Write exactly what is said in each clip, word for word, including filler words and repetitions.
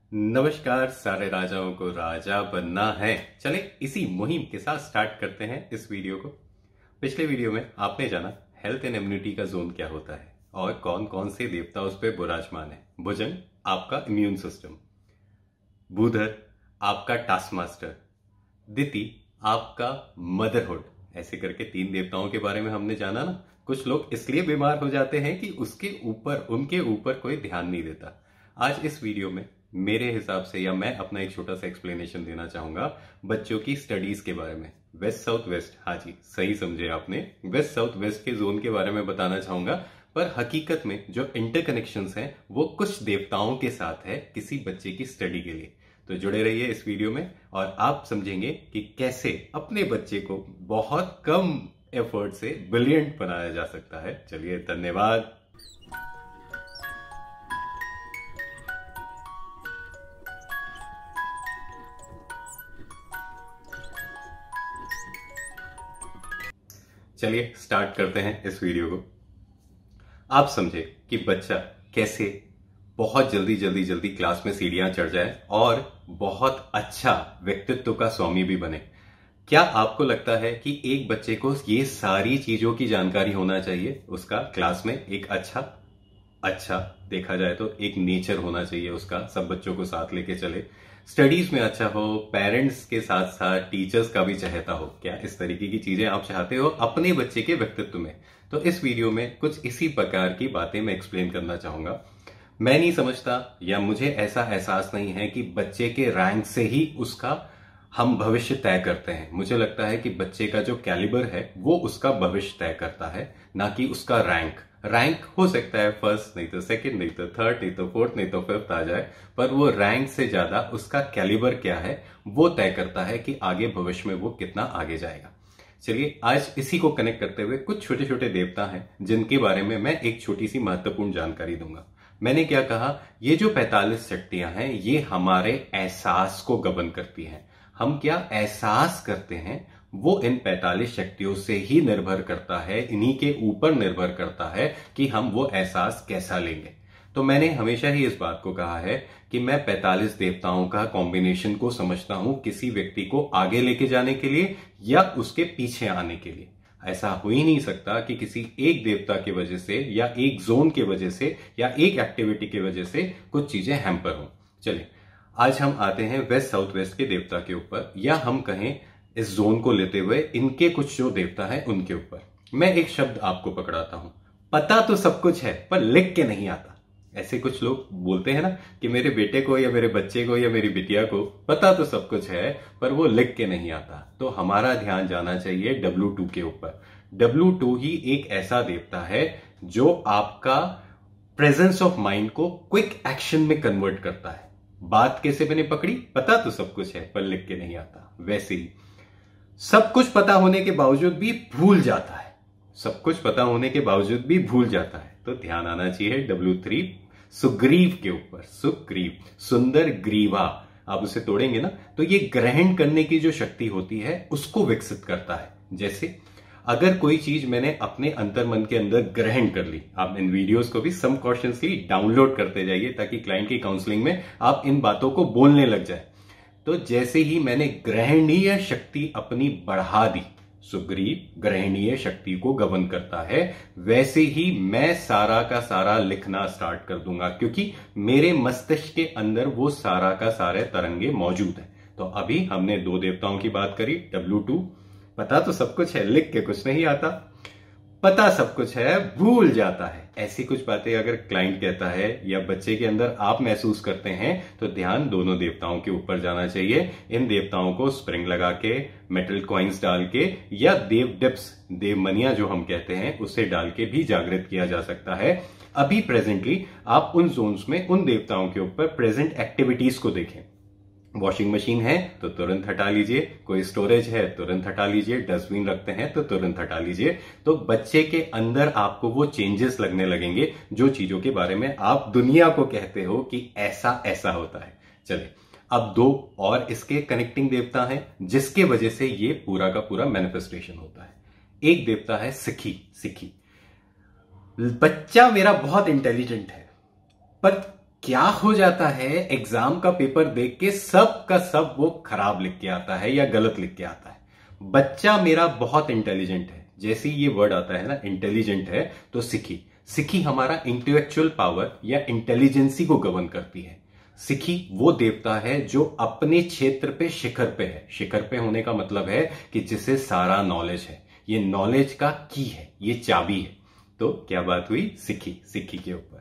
नमस्कार। सारे राजाओं को राजा बनना है। चले इसी मुहिम के साथ स्टार्ट करते हैं इस वीडियो को। पिछले वीडियो में आपने जाना हेल्थ एंड इम्यूनिटी का जोन क्या होता है और कौन कौन से देवता उस पर विराजमान है। भुजंग आपका इम्यून सिस्टम, भूधर आपका टास्क मास्टर, दिति आपका मदरहुड, ऐसे करके तीन देवताओं के बारे में हमने जाना ना। कुछ लोग इसलिए बीमार हो जाते हैं कि उसके ऊपर उनके ऊपर कोई ध्यान नहीं देता। आज इस वीडियो में मेरे हिसाब से या मैं अपना एक छोटा सा एक्सप्लेनेशन देना चाहूंगा बच्चों की स्टडीज के बारे में। वेस्ट साउथ वेस्ट, हाँ जी सही समझे आपने, वेस्ट साउथ वेस्ट के जोन के बारे में बताना चाहूंगा। पर हकीकत में जो इंटरकनेक्शंस हैं वो कुछ देवताओं के साथ है किसी बच्चे की स्टडी के लिए। तो जुड़े रहिए इस वीडियो में और आप समझेंगे कि कैसे अपने बच्चे को बहुत कम एफर्ट से ब्रिलियंट बनाया जा सकता है। चलिए, धन्यवाद। चलिए स्टार्ट करते हैं इस वीडियो को। आप समझे कि बच्चा कैसे बहुत जल्दी जल्दी जल्दी क्लास में सीढ़ियां चढ़ जाए और बहुत अच्छा व्यक्तित्व का स्वामी भी बने। क्या आपको लगता है कि एक बच्चे को ये सारी चीजों की जानकारी होना चाहिए? उसका क्लास में एक अच्छा अच्छा देखा जाए तो एक नेचर होना चाहिए उसका, सब बच्चों को साथ लेके चले, स्टडीज में अच्छा हो, पेरेंट्स के साथ साथ टीचर्स का भी चहेता हो। क्या इस तरीके की चीजें आप चाहते हो अपने बच्चे के व्यक्तित्व में? तो इस वीडियो में कुछ इसी प्रकार की बातें मैं एक्सप्लेन करना चाहूंगा। मैं नहीं समझता या मुझे ऐसा एहसास नहीं है कि बच्चे के रैंक से ही उसका हम भविष्य तय करते हैं। मुझे लगता है कि बच्चे का जो कैलिबर है वो उसका भविष्य तय करता है, ना कि उसका रैंक। रैंक हो सकता है फर्स्ट, नहीं तो सेकंड, नहीं तो थर्ड, नहीं तो फोर्थ, नहीं तो फिफ्थ आ जाए, पर वो रैंक से ज्यादा उसका कैलिबर क्या है वो तय करता है कि आगे भविष्य में वो कितना आगे जाएगा। चलिए आज इसी को कनेक्ट करते हुए कुछ छोटे छोटे देवता हैं जिनके बारे में मैं एक छोटी सी महत्वपूर्ण जानकारी दूंगा। मैंने क्या कहा, ये जो पैंतालीस शक्तियां हैं ये हमारे एहसास को गबन करती हैं। हम क्या एहसास करते हैं वो इन पैंतालीस शक्तियों से ही निर्भर करता है, इन्हीं के ऊपर निर्भर करता है कि हम वो एहसास कैसा लेंगे। तो मैंने हमेशा ही इस बात को कहा है कि मैं पैंतालीस देवताओं का कॉम्बिनेशन को समझता हूं किसी व्यक्ति को आगे लेके जाने के लिए या उसके पीछे आने के लिए। ऐसा हो ही नहीं सकता कि किसी एक देवता की वजह से या एक जोन की वजह से या एक एक्टिविटी की वजह से कुछ चीजें हैम्पर हों। चलिए आज हम आते हैं वेस्ट साउथ वेस्ट के देवता के ऊपर, या हम कहें इस जोन को लेते हुए इनके कुछ जो देवता है उनके ऊपर। मैं एक शब्द आपको पकड़ाता हूं, पता तो सब कुछ है पर लिख के नहीं आता। ऐसे कुछ लोग बोलते हैं ना कि मेरे बेटे को या मेरे बच्चे को या मेरी बिटिया को पता तो सब कुछ है पर वो लिख के नहीं आता। तो हमारा ध्यान जाना चाहिए डब्ल्यू टू के ऊपर। डब्ल्यू टू ही एक ऐसा देवता है जो आपका प्रेजेंस ऑफ माइंड को क्विक एक्शन में कन्वर्ट करता है। बात कैसे मैंने पकड़ी? पता तो सब कुछ है पर लिख के नहीं आता। वैसे ही सब कुछ पता होने के बावजूद भी भूल जाता है, सब कुछ पता होने के बावजूद भी भूल जाता है। तो ध्यान आना चाहिए डब्ल्यू थ्री सुग्रीव के ऊपर। सुग्रीव, सुंदर ग्रीवा, आप उसे तोड़ेंगे ना तो ये ग्रहण करने की जो शक्ति होती है उसको विकसित करता है। जैसे अगर कोई चीज मैंने अपने अंतर्मन के अंदर ग्रहण कर ली, आप इन वीडियोस को भी सम कॉन्शियसली डाउनलोड करते जाइए ताकि क्लाइंट की काउंसलिंग में आप इन बातों को बोलने लग जाए। तो जैसे ही मैंने ग्रहणीय शक्ति अपनी बढ़ा दी, सुग्रीव ग्रहणीय शक्ति को गबन करता है, वैसे ही मैं सारा का सारा लिखना स्टार्ट कर दूंगा क्योंकि मेरे मस्तिष्क के अंदर वो सारा का सारे तरंगे मौजूद है। तो अभी हमने दो देवताओं की बात करी। डब्ल्यू टू, पता तो सब कुछ है लिख के कुछ नहीं आता, पता सब कुछ है भूल जाता है। ऐसी कुछ बातें अगर क्लाइंट कहता है या बच्चे के अंदर आप महसूस करते हैं तो ध्यान दोनों देवताओं के ऊपर जाना चाहिए। इन देवताओं को स्प्रिंग लगा के, मेटल कॉइन्स डाल के या देव डिप्स, देव मनिया जो हम कहते हैं, उसे डाल के भी जागृत किया जा सकता है। अभी प्रेजेंटली आप उन जोन्स में उन देवताओं के ऊपर प्रेजेंट एक्टिविटीज को देखें। वॉशिंग मशीन है तो तुरंत हटा लीजिए, कोई स्टोरेज है तुरंत हटा लीजिए, डस्टबिन रखते हैं तो तुरंत हटा लीजिए। तो बच्चे के अंदर आपको वो चेंजेस लगने लगेंगे जो चीजों के बारे में आप दुनिया को कहते हो कि ऐसा ऐसा होता है। चलिए अब दो और इसके कनेक्टिंग देवता हैं जिसके वजह से ये पूरा का पूरा मैनिफेस्टेशन होता है। एक देवता है सिखी। सिखी, बच्चा मेरा बहुत इंटेलिजेंट है पर क्या हो जाता है, एग्जाम का पेपर देख के सब का सब वो खराब लिख के आता है या गलत लिख के आता है। बच्चा मेरा बहुत इंटेलिजेंट है, जैसे ये वर्ड आता है ना इंटेलिजेंट है, तो सिखी सिखी हमारा इंटेलेक्चुअल पावर या इंटेलिजेंसी को गवर्न करती है। सिखी वो देवता है जो अपने क्षेत्र पे शिखर पे है। शिखर पे होने का मतलब है कि जिसे सारा नॉलेज है, ये नॉलेज का की है, ये चाबी है। तो क्या बात हुई, सिखी सिखी के ऊपर।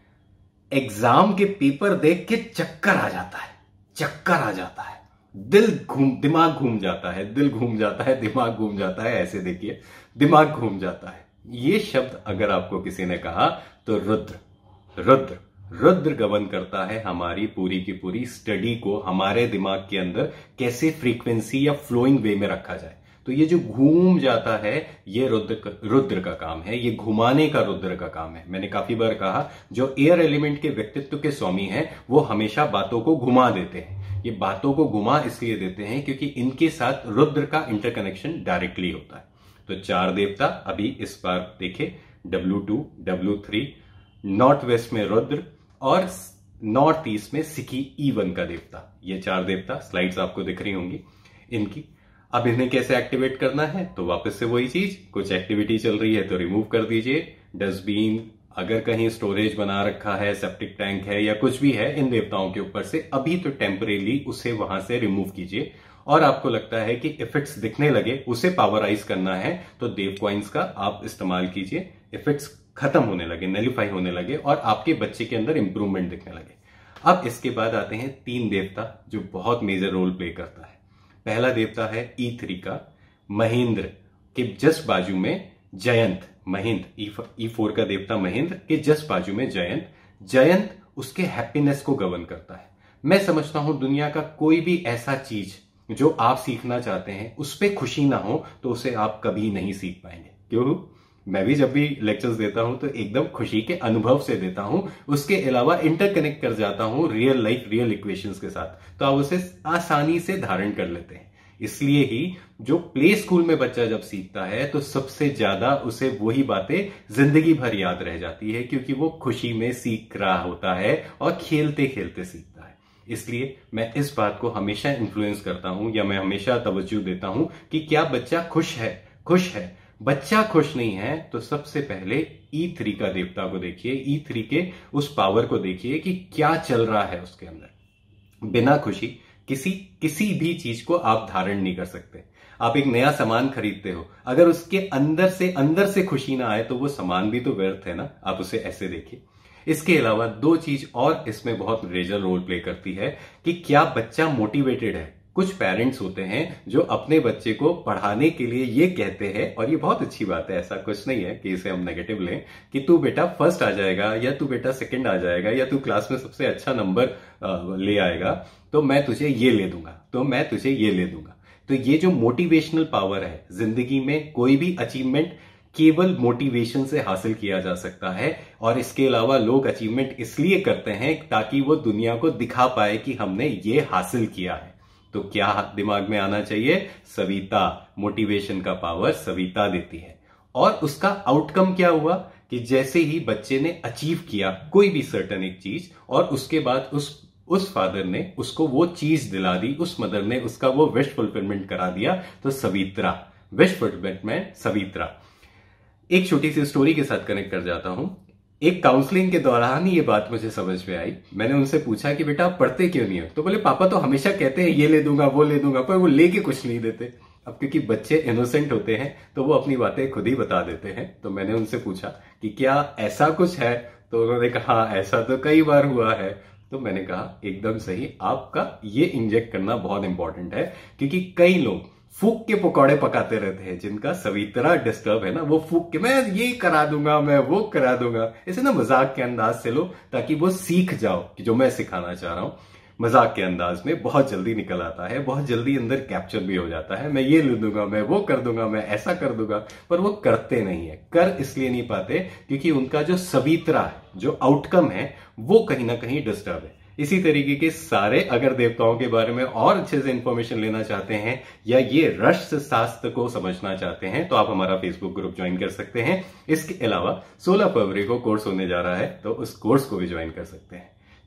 एग्जाम के पेपर देख के चक्कर आ जाता है, चक्कर आ जाता है, दिल घूम दिमाग घूम जाता है, दिल घूम जाता है, दिमाग घूम जाता है, ऐसे देखिए दिमाग घूम जाता है। ये शब्द अगर आपको किसी ने कहा तो रुद्र रुद्र रुद्र गवर्न करता है हमारी पूरी की पूरी स्टडी को, हमारे दिमाग के अंदर कैसे फ्रीक्वेंसी या फ्लोइंग वे में रखा जाए। तो ये जो घूम जाता है ये रुद्र रुद्र का काम है, ये घुमाने का रुद्र का काम है। मैंने काफी बार कहा जो एयर एलिमेंट के व्यक्तित्व के स्वामी हैं वो हमेशा बातों को घुमा देते हैं। ये बातों को घुमा इसलिए देते हैं क्योंकि इनके साथ रुद्र का इंटरकनेक्शन डायरेक्टली होता है। तो चार देवता अभी इस बार देखे, W two W three, north west में रुद्र और नॉर्थ ईस्ट में सिखी ई वन का देवता। ये चार देवता स्लाइड्स आपको दिख रही होंगी इनकी। अब इन्हें कैसे एक्टिवेट करना है, तो वापस से वही चीज, कुछ एक्टिविटी चल रही है तो रिमूव कर दीजिए। डस्टबिन, अगर कहीं स्टोरेज बना रखा है, सेप्टिक टैंक है या कुछ भी है इन देवताओं के ऊपर से, अभी तो टेम्परेली उसे वहां से रिमूव कीजिए। और आपको लगता है कि इफेक्ट्स दिखने लगे, उसे पावराइज करना है तो देव कॉइन्स का आप इस्तेमाल कीजिए। इफेक्ट्स खत्म होने लगे, नलिफाई होने लगे और आपके बच्चे के अंदर इंप्रूवमेंट दिखने लगे। अब इसके बाद आते हैं तीन देवता जो बहुत मेजर रोल प्ले करता है। पहला देवता है ई थ्री का महेंद्र के जस्ट बाजू में जयंत। महेंद्र ई फोर का देवता महेंद्र के जस्ट बाजू में जयंत। जयंत उसके हैप्पीनेस को गवर्न करता है। मैं समझता हूं दुनिया का कोई भी ऐसा चीज जो आप सीखना चाहते हैं उस पर खुशी ना हो तो उसे आप कभी नहीं सीख पाएंगे। क्यों? मैं भी जब भी लेक्चर्स देता हूं तो एकदम खुशी के अनुभव से देता हूं, उसके अलावा इंटरकनेक्ट कर जाता हूं रियल लाइफ रियल इक्वेशंस के साथ, तो आप उसे आसानी से धारण कर लेते हैं। इसलिए ही जो प्ले स्कूल में बच्चा जब सीखता है तो सबसे ज्यादा उसे वही बातें जिंदगी भर याद रह जाती है, क्योंकि वो खुशी में सीख रहा होता है और खेलते खेलते सीखता है। इसलिए मैं इस बात को हमेशा इन्फ्लुएंस करता हूं या मैं हमेशा तवज्जो देता हूं कि क्या बच्चा खुश है। खुश है बच्चा खुश नहीं है तो सबसे पहले ई थ्री का देवता को देखिए, ई थ्री के उस पावर को देखिए कि क्या चल रहा है उसके अंदर। बिना खुशी किसी किसी भी चीज को आप धारण नहीं कर सकते। आप एक नया सामान खरीदते हो, अगर उसके अंदर से अंदर से खुशी ना आए तो वो सामान भी तो व्यर्थ है ना। आप उसे ऐसे देखिए। इसके अलावा दो चीज और इसमें बहुत मेजर रोल प्ले करती है कि क्या बच्चा मोटिवेटेड है। कुछ पेरेंट्स होते हैं जो अपने बच्चे को पढ़ाने के लिए ये कहते हैं, और ये बहुत अच्छी बात है, ऐसा कुछ नहीं है कि इसे हम नेगेटिव लें, कि तू बेटा फर्स्ट आ जाएगा या तू बेटा सेकंड आ जाएगा या तू क्लास में सबसे अच्छा नंबर ले आएगा तो मैं तुझे ये ले दूंगा, तो मैं तुझे ये ले दूंगा। तो ये जो मोटिवेशनल पावर है, जिंदगी में कोई भी अचीवमेंट केवल मोटिवेशन से हासिल किया जा सकता है। और इसके अलावा लोग अचीवमेंट इसलिए करते हैं ताकि वो दुनिया को दिखा पाए कि हमने ये हासिल किया है। तो क्या दिमाग में आना चाहिए, सविता। मोटिवेशन का पावर सविता देती है। और उसका आउटकम क्या हुआ कि जैसे ही बच्चे ने अचीव किया कोई भी सर्टन एक चीज, और उसके बाद उस उस फादर ने उसको वो चीज दिला दी, उस मदर ने उसका वो विश फुलफिलमेंट करा दिया, तो सवित्रा, विश फुलफिलमेंट सवित्रा। एक छोटी सी स्टोरी के साथ कनेक्ट कर जाता हूं। एक काउंसलिंग के दौरान ये बात मुझे समझ में आई। मैंने उनसे पूछा कि बेटा आप पढ़ते क्यों नहीं हो, तो बोले पापा तो हमेशा कहते हैं ये ले दूंगा वो ले दूंगा, पर वो लेके कुछ नहीं देते। अब क्योंकि बच्चे इनोसेंट होते हैं तो वो अपनी बातें खुद ही बता देते हैं। तो मैंने उनसे पूछा कि क्या ऐसा कुछ है, तो उन्होंने कहा हाँ ऐसा तो कई बार हुआ है। तो मैंने कहा एकदम सही, आपका ये इंजेक्ट करना बहुत इंपॉर्टेंट है, क्योंकि कई लोग फूक के पकौड़े पकाते रहते हैं जिनका सवित्रा डिस्टर्ब है ना। वो फूक के मैं ये करा दूंगा, मैं वो करा दूंगा, इसे ना मजाक के अंदाज से लो ताकि वो सीख जाओ कि जो मैं सिखाना चाह रहा हूं। मजाक के अंदाज में बहुत जल्दी निकल आता है, बहुत जल्दी अंदर कैप्चर भी हो जाता है। मैं ये ले दूंगा, मैं वो कर दूंगा, मैं ऐसा कर दूंगा, पर वो करते नहीं है। कर इसलिए नहीं पाते क्योंकि उनका जो सवित्रा है, जो आउटकम है, वो कहीं ना कहीं डिस्टर्ब है। इसी तरीके के सारे अगर देवताओं के बारे में और अच्छे से इंफॉर्मेशन लेना चाहते हैं या ये रस शास्त्र को समझना चाहते हैं तो आप हमारा फेसबुक ग्रुप ज्वाइन कर सकते हैं। इसके अलावा सोलह फरवरी को कोर्स होने जा रहा है, तो उस कोर्स को भी ज्वाइन कर सकते हैं।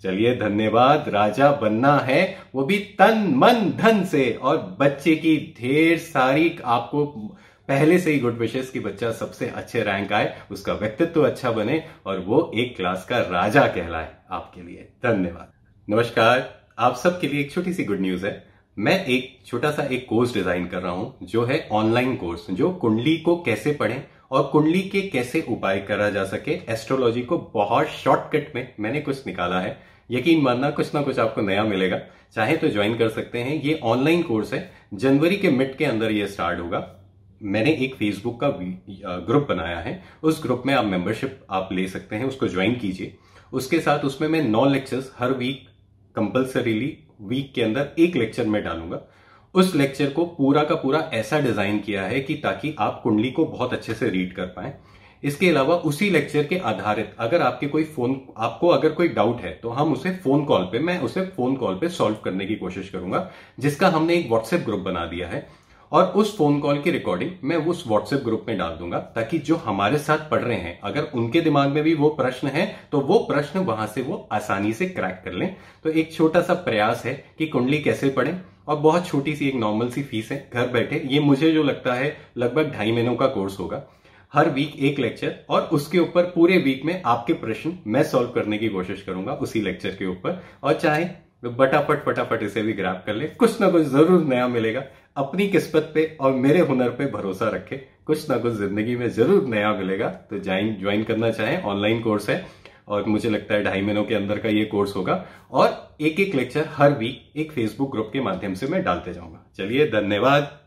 चलिए धन्यवाद। राजा बनना है वो भी तन मन धन से, और बच्चे की ढेर सारी आपको पहले से ही गुड विशेष कि बच्चा सबसे अच्छे रैंक आए, उसका व्यक्तित्व तो अच्छा बने और वो एक क्लास का राजा कहलाए। आपके लिए धन्यवाद। नमस्कार, आप सबके लिए एक छोटी सी गुड न्यूज है। मैं एक छोटा सा एक कोर्स डिजाइन कर रहा हूं जो है ऑनलाइन कोर्स, जो कुंडली को कैसे पढ़ें और कुंडली के कैसे उपाय करा जा सके। एस्ट्रोलॉजी को बहुत शॉर्टकट में मैंने कुछ निकाला है। यकीन मानना कुछ ना कुछ आपको नया मिलेगा। चाहे तो ज्वाइन कर सकते हैं। ये ऑनलाइन कोर्स है, जनवरी के मिड के अंदर ये स्टार्ट होगा। मैंने एक फेसबुक का ग्रुप बनाया है, उस ग्रुप में आप मेंबरशिप आप ले सकते हैं, उसको ज्वाइन कीजिए। उसके साथ उसमें मैं नौ लेक्चर्स हर वीक कंपल्सरीली वीक के अंदर एक लेक्चर में डालूंगा। उस लेक्चर को पूरा का पूरा ऐसा डिजाइन किया है कि ताकि आप कुंडली को बहुत अच्छे से रीड कर पाएं। इसके अलावा उसी लेक्चर के आधारित अगर आपके कोई फोन आपको अगर कोई डाउट है तो हम उसे फोन कॉल पे मैं उसे फोन कॉल पे सॉल्व करने की कोशिश करूंगा, जिसका हमने एक व्हाट्सएप ग्रुप बना दिया है। और उस फोन कॉल की रिकॉर्डिंग मैं उस व्हाट्सएप ग्रुप में डाल दूंगा, ताकि जो हमारे साथ पढ़ रहे हैं अगर उनके दिमाग में भी वो प्रश्न है तो वो प्रश्न वहां से वो आसानी से क्रैक कर लें। तो एक छोटा सा प्रयास है कि कुंडली कैसे पढ़ें, और बहुत छोटी सी एक नॉर्मल सी फीस है घर बैठे। ये मुझे जो लगता है लगभग ढाई महीनों का कोर्स होगा। हर वीक एक लेक्चर, और उसके ऊपर पूरे वीक में आपके प्रश्न मैं सॉल्व करने की कोशिश करूंगा उसी लेक्चर के ऊपर। और चाहे फटाफट फटाफट इसे भी ग्रैब कर ले, कुछ ना कुछ जरूर नया मिलेगा। अपनी किस्मत पे और मेरे हुनर पे भरोसा रखे, कुछ ना कुछ जिंदगी में जरूर नया मिलेगा। तो ज्वाइन ज्वाइन करना चाहें, ऑनलाइन कोर्स है और मुझे लगता है ढाई महीनों के अंदर का ये कोर्स होगा। और एक एक लेक्चर हर वीक एक फेसबुक ग्रुप के माध्यम से मैं डालते जाऊंगा। चलिए धन्यवाद।